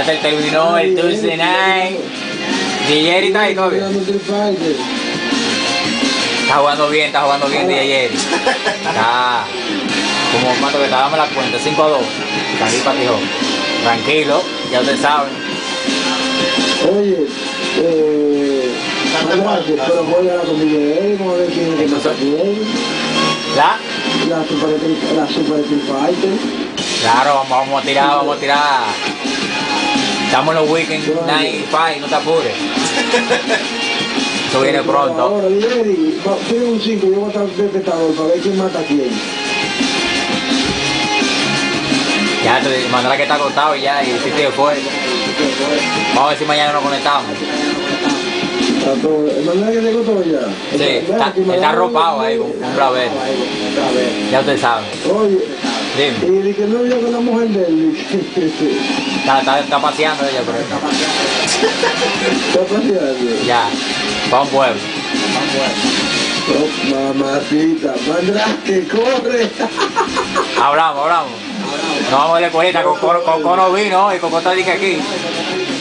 Ya se terminó el Tuesday Night. DJ está ahí todavía. Está jugando bien DJ. Está como cuánto que estábamos en la cuenta, 5-2. Cali Patijo. Tranquilo, ya ustedes saben. Oye, pero voy a la comida de él, vamos a ver quién es que más bien. La Super Street Fighter. Claro, vamos a tirar. Estamos en los Weekend Night Fight, no te apures. Eso viene pronto. Ahora, Eddie, tiene un 5, yo voy a estar detectador para ver quién mata a quién. Ya te mandará que está acostado y ya, y si te fue. Vamos a ver si mañana nos conectamos. ¿Manera que te todo ya? Sí, está arropado ahí con un braver. Ya usted sabe. Oye, dime. Y que no vio con la mujer de él. Está paseando ella por ahí. Está paseando. Ya, para un pueblo. Oh, mamacita, Mandrake, corre. Hablamos. Nos vamos a ver con Cono vino y Coco está aquí.